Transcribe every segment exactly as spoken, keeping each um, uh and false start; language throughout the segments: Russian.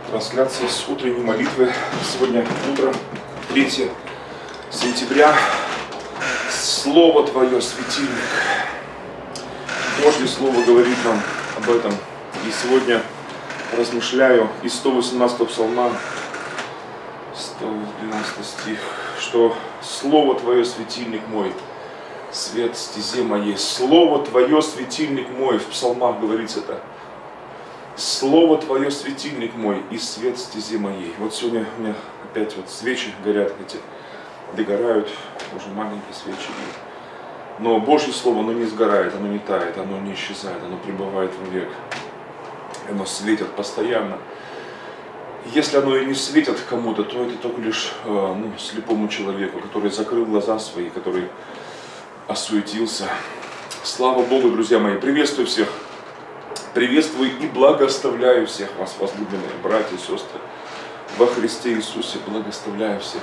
Трансляция с утренней молитвы. Сегодня утро, третье сентября. Слово Твое, светильник. Божье Слово говорит нам об этом. И сегодня размышляю из сто восемнадцатого псалма, сто двенадцатый стих, что Слово Твое, светильник мой, свет в стезе моей. Слово Твое, светильник мой. В псалмах говорится это. Слово Твое, светильник мой, и свет в стезе моей. Вот сегодня у меня опять вот свечи горят, эти догорают, уже маленькие свечи. Но Божье Слово, оно не сгорает, оно не тает, оно не исчезает, оно пребывает вовек. Оно светит постоянно. Если оно и не светит кому-то, то это только лишь ну, слепому человеку, который закрыл глаза свои, который осуетился. Слава Богу, друзья мои, приветствую всех. Приветствую и благословляю всех вас, возлюбленные братья и сестры, во Христе Иисусе. Благословляю всех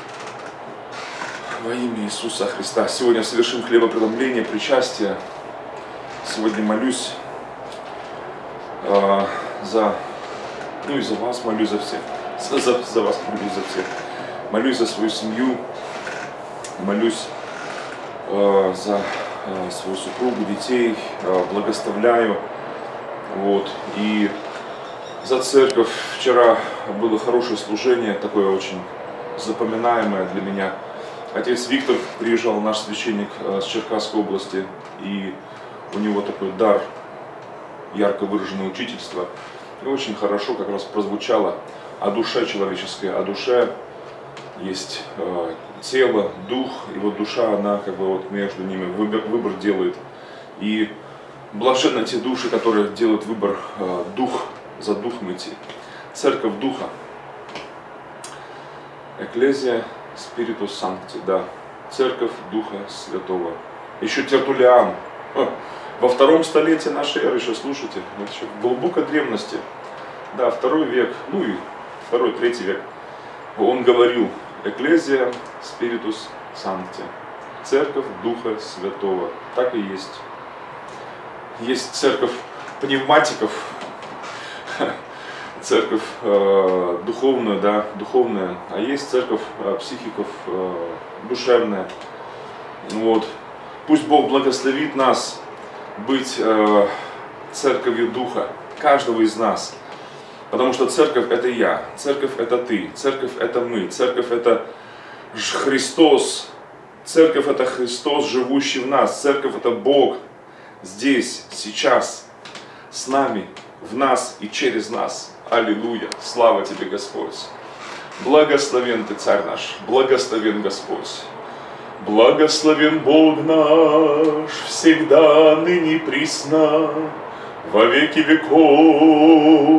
во имя Иисуса Христа. Сегодня совершим хлебопреломление, причастие. Сегодня молюсь э, за, ну и за вас молюсь за всех, за, за, за вас молюсь за всех. Молюсь за свою семью, молюсь э, за э, свою супругу, детей, э, благословляю. Вот. И за церковь вчера было хорошее служение, такое очень запоминаемое для меня. Отец Виктор приезжал, наш священник с Черкасской области, и у него такой дар, ярко выраженное учительство. И очень хорошо как раз прозвучало о душе человеческой, о душе есть э, тело, дух, и вот душа, она как бы вот между ними выбор, выбор делает. И блаженны те души, которые делают выбор э, дух, за духом идти. Церковь Духа. Экклезия Спиритус Санкти, да. Церковь Духа Святого. Еще Тертулиан. О, во втором столетии нашей эры, еще слушайте, это еще в глубокой древности. Да, второй век, ну и второй, третий век. Он говорил: Экклезия Спиритус Санкти. Церковь Духа Святого. Так и есть. Есть церковь пневматиков, церковь э, духовная, да, духовная, а есть церковь э, психиков, э, душевная. Вот. Пусть Бог благословит нас быть э, церковью Духа, каждого из нас. Потому что церковь — это я, церковь — это ты, церковь — это мы, церковь — это Христос, церковь — это Христос, живущий в нас, церковь — это Бог. Здесь, сейчас, с нами, в нас и через нас. Аллилуйя! Слава Тебе, Господь! Благословен Ты, Царь наш, благословен Господь! Благословен Бог наш, всегда, ныне и присно, во веки веков.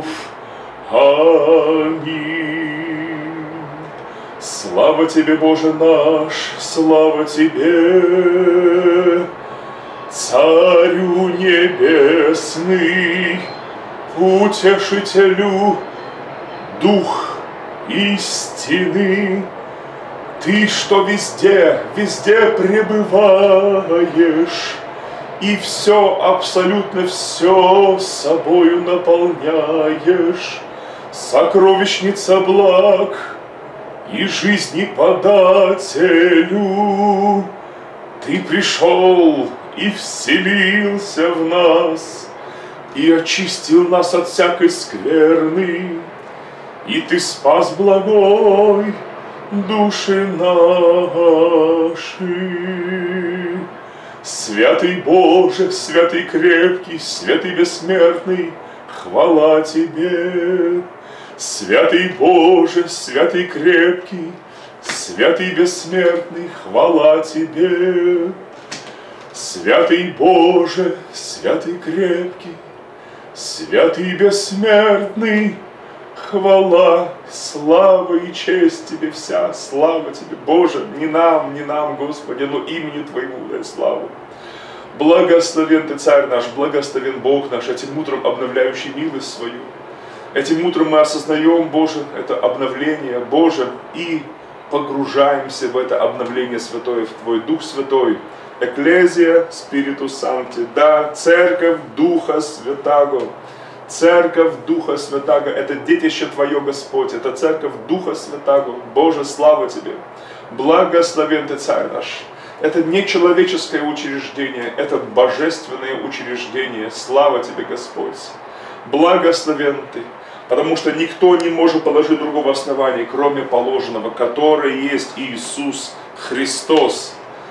Аминь! Слава Тебе, Боже наш, слава Тебе! Царю небесный, утешителю, дух истины, ты, что везде, везде пребываешь, и все, абсолютно все собою наполняешь, сокровищница благ и жизни подателю, ты пришел и вселился в нас, и очистил нас от всякой скверны, и Ты спас благой души наши. Святый Боже, святый крепкий, святый бессмертный, хвала Тебе. Святый Боже, святый крепкий, святый бессмертный, хвала Тебе. Святый Боже, святый крепкий, святый бессмертный, хвала, слава и честь Тебе вся, слава Тебе, Боже, не нам, не нам, Господи, но имени Твоему дай славу. Благословен Ты, Царь наш, благословен Бог наш, этим утром обновляющий милость свою. Этим утром мы осознаем, Боже, это обновление, Боже, и погружаемся в это обновление святое, в Твой Дух Святой. Экклезия Спиритус Санкти, да, Церковь Духа Святаго, Церковь Духа Святаго, это детище Твое, Господь, это Церковь Духа Святаго. Боже, слава Тебе! Благословен Ты, Царь наш! Это не человеческое учреждение, это божественное учреждение. Слава Тебе, Господь! Благословен Ты! Потому что никто не может положить другого основания, кроме положенного, которое есть Иисус Христос.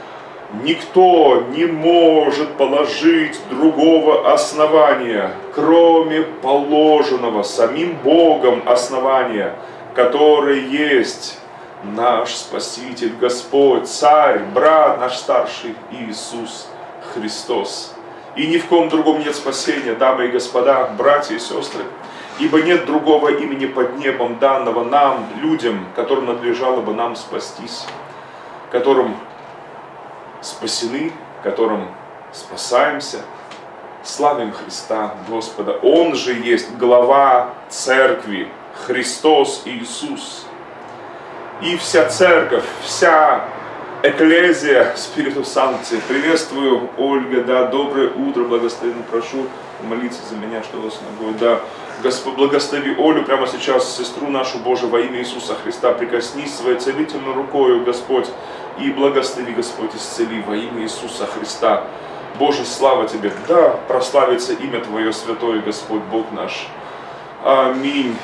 Никто не может положить другого основания, кроме положенного самим Богом основания, которое есть наш Спаситель, Господь, Царь, Брат наш старший Иисус Христос. И ни в ком другом нет спасения, дамы и господа, братья и сестры, ибо нет другого имени под небом, данного нам, людям, которым надлежало бы нам спастись, которым спасены, которым спасаемся, славим Христа Господа. Он же есть глава Церкви, Христос Иисус. И вся Церковь, вся Экклезия Спиритус Санкти. Приветствую, Ольга, да, доброе утро, благословенно прошу молиться за меня, что вас ногой, да. Господь, благослови Олю прямо сейчас, сестру нашу Божию, во имя Иисуса Христа. Прикоснись своей целительной рукою, Господь, и благослови, Господь, исцели во имя Иисуса Христа. Боже, слава Тебе, да прославится имя Твое святое, Господь, Бог наш. Аминь.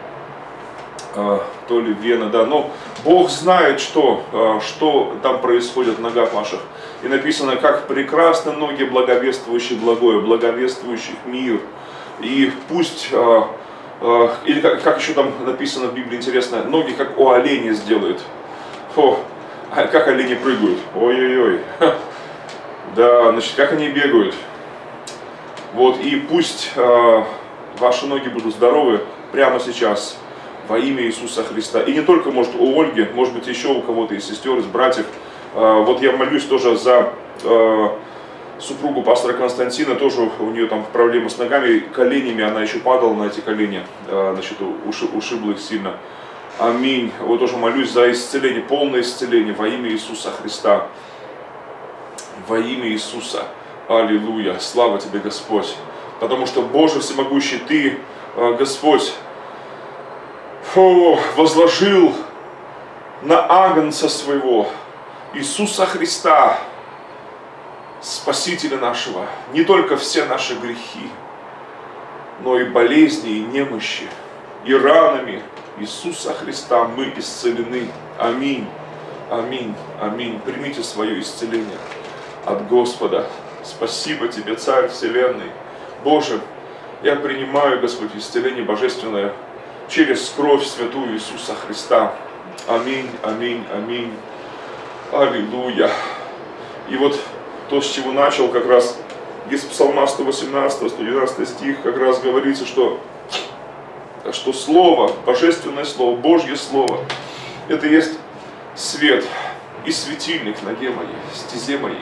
А, то ли Вена, да, но Бог знает, что, а, что там происходит в ногах ваших. И написано, как прекрасны ноги благовествующих благое, благовествующих мир. И пусть, а, а, или как, как еще там написано в Библии, интересно, ноги как у оленя сделают. Фу, а как олени прыгают, ой-ой-ой. Да, значит, как они бегают. Вот, и пусть а, ваши ноги будут здоровы прямо сейчас. Во имя Иисуса Христа. И не только, может, у Ольги, может быть, еще у кого-то из сестер, из братьев. Вот я молюсь тоже за супругу пастора Константина, тоже у нее там проблемы с ногами, коленями, она еще падала на эти колени, значит, ушибла их сильно. Аминь. Вот тоже молюсь за исцеление, полное исцеление во имя Иисуса Христа. Во имя Иисуса. Аллилуйя. Слава Тебе, Господь. Потому что, Боже всемогущий, Ты, Господь, Фу, возложил на агнца своего, Иисуса Христа, Спасителя нашего, не только все наши грехи, но и болезни, и немощи, и ранами Иисуса Христа мы исцелены. Аминь, аминь, аминь. Примите свое исцеление от Господа. Спасибо Тебе, Царь Вселенной. Боже, я принимаю, Господь, исцеление божественное через кровь святую Иисуса Христа. Аминь, аминь, аминь. Аллилуйя. И вот то, с чего начал, как раз из Псалма сто восемнадцать, сто двенадцать стих, как раз говорится, что, что Слово, Божественное Слово, Божье Слово, это есть свет и светильник на ноге моей, стезе моей.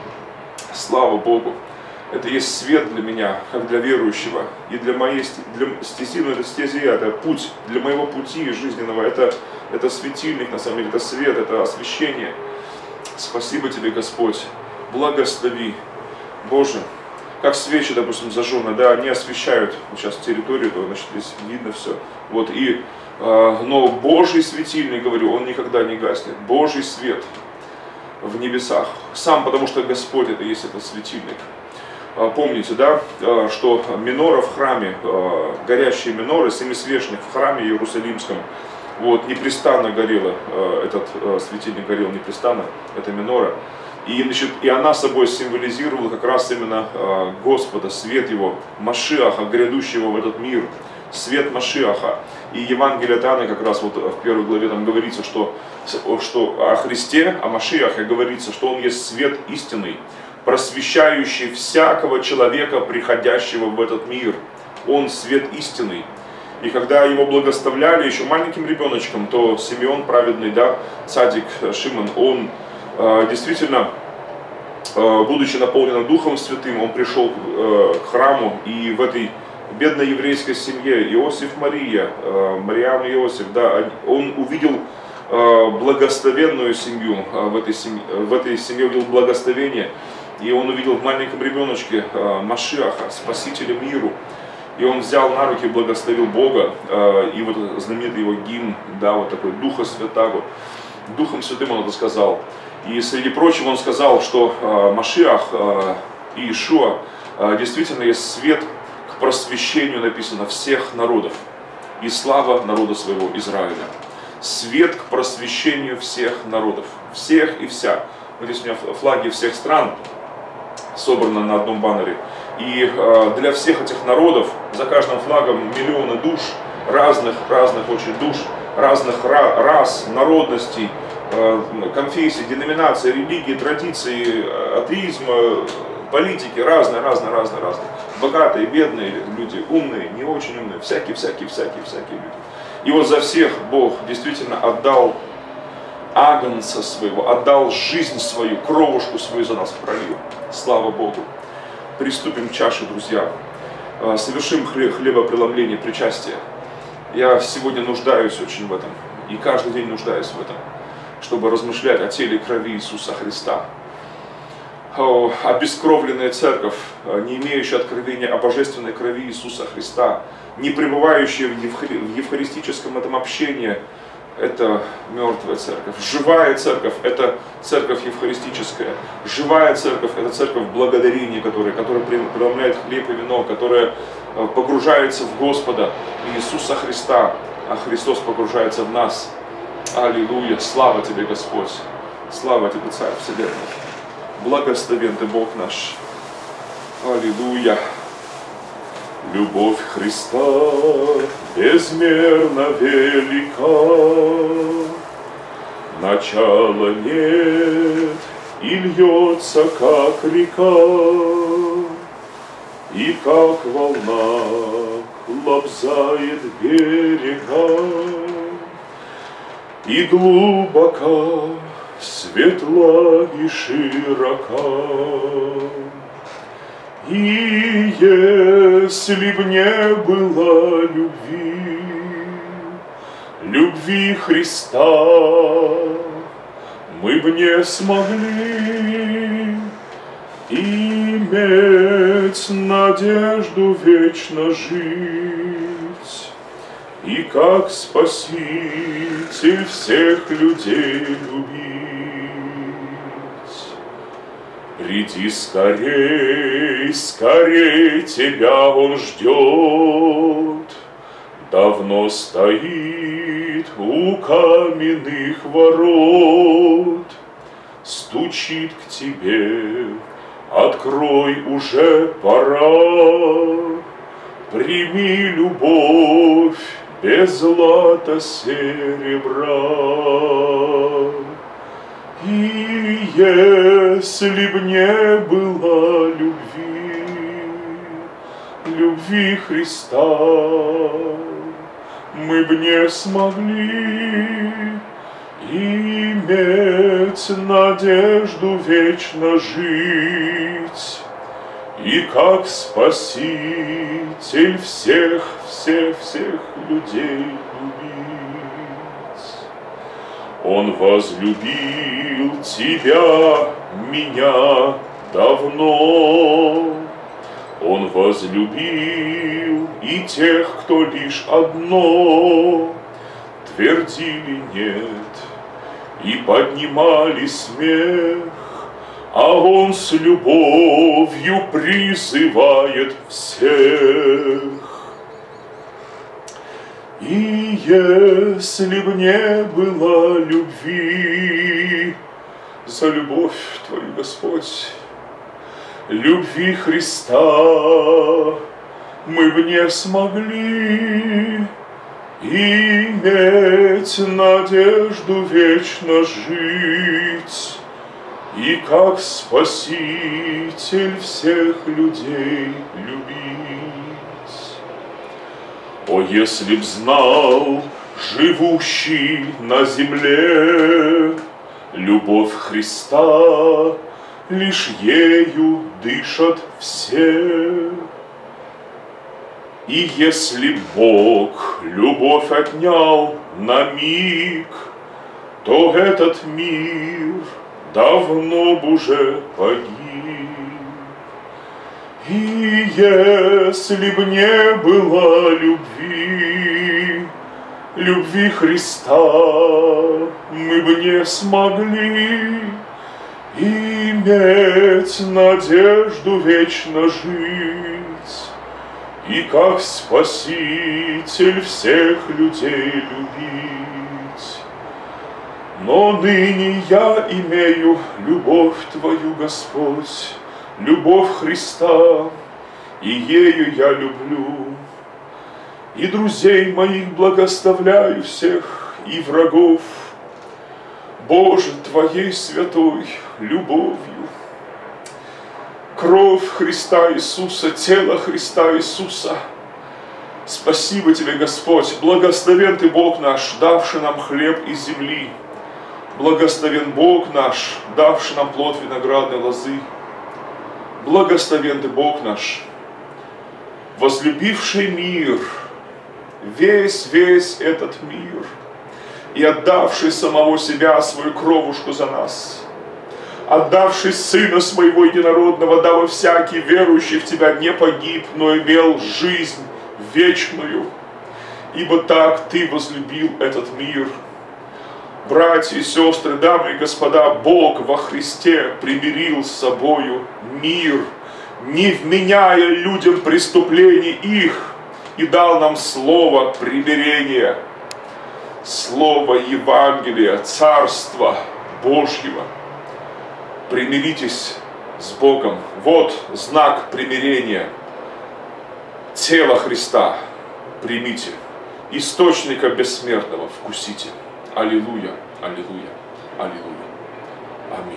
Слава Богу. Это есть свет для меня, как для верующего, и для моей для стези, но это стезия, это путь, для моего пути жизненного, это, это светильник, на самом деле, это свет, это освещение. Спасибо Тебе, Господь, благослови, Боже, как свечи, допустим, зажженные, да, они освещают вот сейчас территорию, то, значит, здесь видно все, вот, и, э, но Божий светильник, говорю, он никогда не гаснет, Божий свет в небесах, сам, потому что Господь, это есть этот светильник. Помните, да, что минора в храме, горящие миноры, семисвечник в храме Иерусалимском, вот, непрестанно горела, этот светильник горел непрестанно, эта минора. И, значит, и она собой символизировала как раз именно Господа, свет Его, Машиаха, грядущего в этот мир, свет Машиаха. И Евангелие от Иоанна как раз вот в первой главе там говорится, что, что о Христе, о Машиахе говорится, что Он есть свет истинный, просвещающий всякого человека, приходящего в этот мир. Он свет истинный. И когда его благословляли еще маленьким ребеночком, то Симеон праведный, да, цадик Шимон, он э, действительно, э, будучи наполнен Духом Святым, он пришел э, к храму, и в этой бедной еврейской семье Иосиф, Мария, э, Мариам и Иосиф, да, он увидел э, благословенную семью, э, в, этой семье, в этой семье увидел благословение. И он увидел в маленьком ребеночке Машиаха, Спасителя миру. И он взял на руки, благословил Бога, и вот знаменитый его гимн, да, вот такой Духа Святаго, Духом Святым он это сказал. И среди прочего он сказал, что Машиах и Иешуа действительно есть свет к просвещению, написано, всех народов, и слава народа своего Израиля. Свет к просвещению всех народов, всех и вся. Вот здесь у меня флаги всех стран собраны на одном баннере. И для всех этих народов, за каждым флагом миллионы душ, разных, разных очень душ, разных рас, народностей, конфессий, деноминаций, религий, традиций, атеизма, политики, разные, разные, разные, разные. Богатые, бедные люди, умные, не очень умные, всякие, всякие, всякие, всякие люди. И вот за всех Бог действительно отдал агнца своего, отдал жизнь свою, кровушку свою за нас пролил. Слава Богу. Приступим к чаше, друзья. Совершим хлебопреломление, причастие. Я сегодня нуждаюсь очень в этом. И каждый день нуждаюсь в этом, чтобы размышлять о теле и крови Иисуса Христа. О, обескровленная церковь, не имеющая откровения о божественной крови Иисуса Христа, не пребывающая в, евхари... в евхаристическом этом общении, это мертвая церковь. Живая церковь – это церковь евхаристическая. Живая церковь – это церковь благодарения, которая, которая преломляет хлеб и вино, которая погружается в Господа Иисуса Христа, а Христос погружается в нас. Аллилуйя! Слава Тебе, Господь! Слава Тебе, Царь Вселенной! Благословен Ты, Бог наш! Аллилуйя! Любовь Христа безмерно велика, начала нет и льется, как река, и как волна лобзает берега, и глубока, светла и широка. И если б не было любви, любви Христа, мы б не смогли иметь надежду вечно жить, и как Спаситель всех людей любить. Приди скорей, скорей, тебя он ждет, давно стоит у каменных ворот, стучит к тебе, открой, уже пора, прими любовь без злата серебра. И если б не было любви, любви Христа, мы б не смогли иметь надежду вечно жить, и как Спаситель всех, всех, всех людей любить. Он возлюбил тебя, меня давно, Он возлюбил и тех, кто лишь одно твердили нет и поднимали смех, а Он с любовью призывает всех. И если б не было любви, за любовь Твою, Господь, любви Христа, мы б не смогли иметь надежду вечно жить, и как Спаситель всех людей любить. О, если б знал живущий на земле любовь Христа, лишь ею дышат все. И если б Бог любовь отнял на миг, то этот мир давно б уже погиб. И если б не было любви, любви Христа, мы бы не смогли иметь надежду вечно жить и как Спаситель всех людей любить. Но ныне я имею любовь Твою, Господь, любовь Христа, и ею я люблю. И друзей моих благословляю всех, и врагов, Боже, Твоей святой любовью. Кровь Христа Иисуса, тело Христа Иисуса. Спасибо Тебе, Господь. Благословен Ты, Бог наш, давший нам хлеб из земли. Благословен Бог наш, давший нам плод виноградной лозы. Благословен Ты, Бог наш, возлюбивший мир, весь, весь этот мир, и отдавший самого себя, свою кровушку за нас, отдавший Сына Своего Единородного, дабы всякий верующий в Тебя не погиб, но имел жизнь вечную. Ибо так Ты возлюбил этот мир. Братья и сестры, дамы и господа, Бог во Христе примирил с собою мир, не вменяя людям преступлений их, и дал нам слово примирения, слово Евангелия, Царства Божьего. Примиритесь с Богом. Вот знак примирения. Тело Христа примите, источника бессмертного вкусите. Аллилуйя, аллилуйя, аллилуйя. Аминь.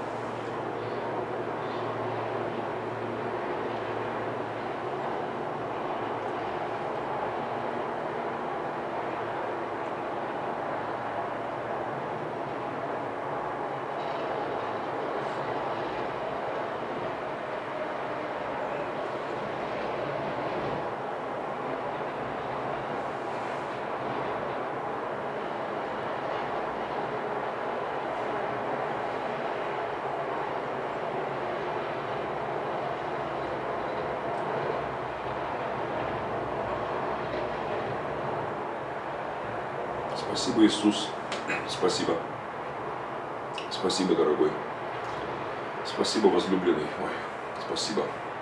Спасибо, Иисус. Спасибо. Спасибо, дорогой. Спасибо, возлюбленный мой. Спасибо.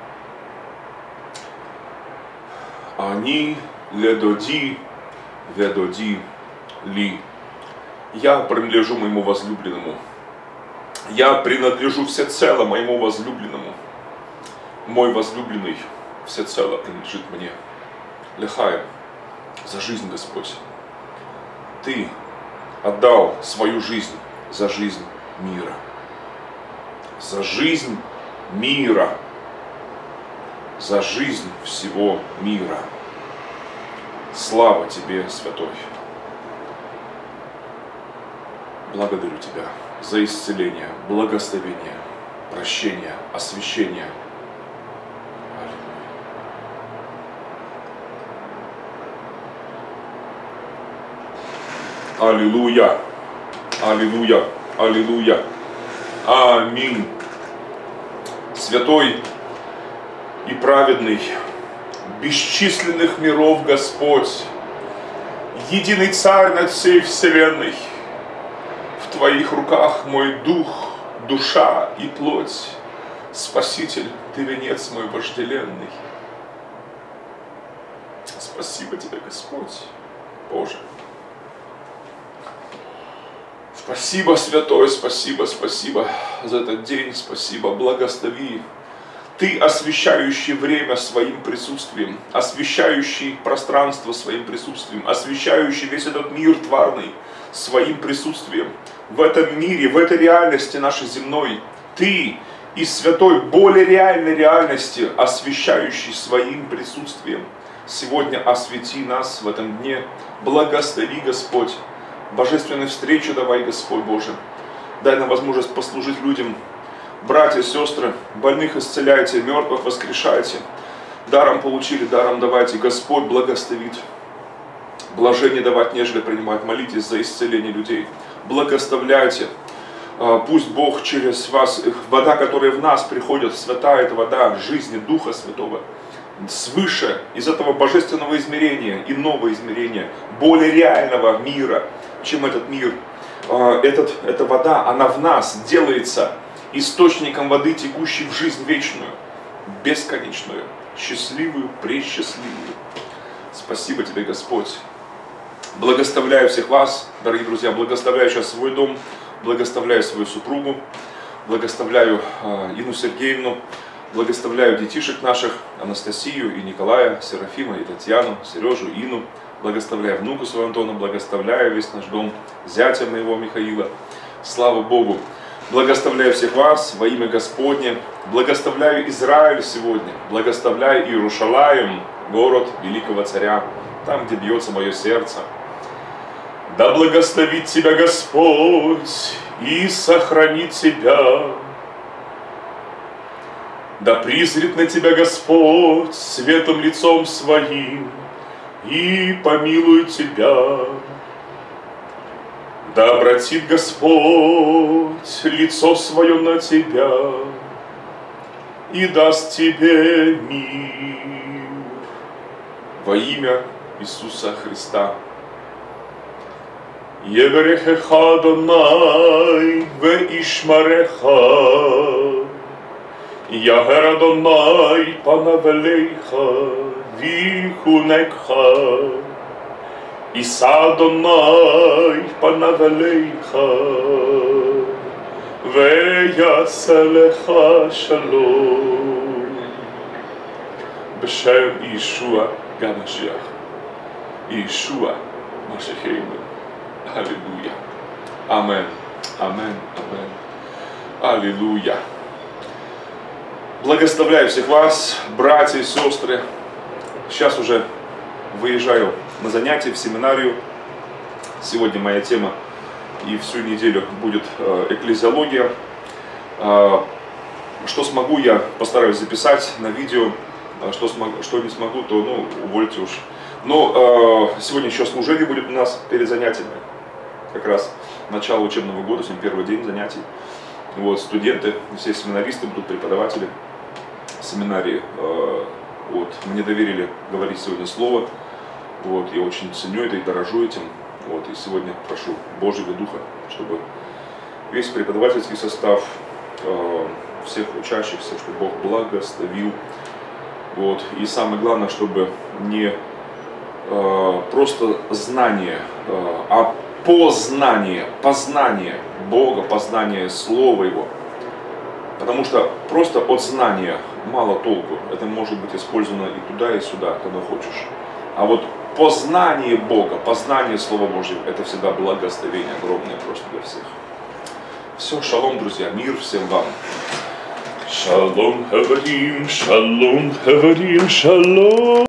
Они ледоди, ведоди ли. Я принадлежу моему возлюбленному. Я принадлежу всецело моему возлюбленному. Мой возлюбленный всецело принадлежит мне. Лехаем за жизнь, Господь. Ты отдал свою жизнь за жизнь мира. За жизнь мира. За жизнь всего мира. Слава Тебе, Святой. Благодарю Тебя за исцеление, благословение, прощение, освящение. Аллилуйя, аллилуйя, аллилуйя, аминь. Святой и праведный, бесчисленных миров Господь, единый Царь над всей вселенной, в Твоих руках мой дух, душа и плоть. Спаситель, Ты венец мой вожделенный. Спасибо Тебе, Господь, Боже. Спасибо, Святой, спасибо, спасибо за этот день, спасибо, благослови. Ты, освещающий время своим присутствием, освещающий пространство своим присутствием, освещающий весь этот мир тварный своим присутствием. В этом мире, в этой реальности нашей земной, Ты из святой, более реальной реальности, освещающий своим присутствием. Сегодня освети нас в этом дне, благослови, Господь. Божественной встречи давай, Господь Боже. Дай нам возможность послужить людям. Братья, сестры, больных исцеляйте, мертвых воскрешайте. Даром получили, даром давайте. Господь благословит. Блажение давать, нежели принимать. Молитесь за исцеление людей. Благословляйте. Пусть Бог через вас, вода, которая в нас приходит, святая, это вода жизни Духа Святого, свыше, из этого божественного измерения, иного измерения, более реального мира, чем этот мир. Этот, эта вода, она в нас делается источником воды, текущей в жизнь вечную, бесконечную, счастливую, пресчастливую. Спасибо Тебе, Господь. Благословляю всех вас, дорогие друзья, благословляю сейчас свой дом, благословляю свою супругу, благословляю э, Инну Сергеевну, благословляю детишек наших, Анастасию и Николая, Серафима и Татьяну, Сережу, Ину, благословляю внуку своего Антона, благословляю весь наш дом, зятя моего Михаила. Слава Богу! Благословляю всех вас во имя Господне, благословляю Израиль сегодня, благословляю Иерушалаим, город великого царя, там, где бьется мое сердце. Да благословит тебя Господь и сохранит тебя. Да призрит на тебя Господь светом лицом своим и помилует тебя. Да обратит Господь лицо свое на тебя и даст тебе мир. Во имя Иисуса Христа. Еврехеха Адонай веишмареха, Ягер Адонай панавелейха вихунекха, Иса Адонай панавелейха веяселеха шалом. Бешем Иешуа Гамашиах, Иешуа Машихейну. Аллилуйя. Амен. Амен. Амен. Аллилуйя. Благословляю всех вас, братья и сестры. Сейчас уже выезжаю на занятия в семинарию. Сегодня моя тема и всю неделю будет экклезиология. Что смогу, я постараюсь записать на видео. Что, смогу, что не смогу, то ну, увольте уж. Но э, сегодня еще служение будет у нас перед занятиями. Как раз начало учебного года, сегодня первый день занятий. Вот, студенты, все семинаристы будут, преподаватели семинарии. Э, вот, мне доверили говорить сегодня слово. Вот, я очень ценю это и дорожу этим. Вот, и сегодня прошу Божьего Духа, чтобы весь преподавательский состав, э, всех учащихся, чтобы Бог благословил. Вот, и самое главное, чтобы не э, просто знание, э, а познание, познание Бога, познание Слова Его. Потому что просто от знания мало толку. Это может быть использовано и туда, и сюда, когда хочешь. А вот познание Бога, познание Слова Божьего, это всегда благословение огромное просто для всех. Все, шалом, друзья, мир всем вам. Шалом, хаварим, шалом, хаварим, шалом.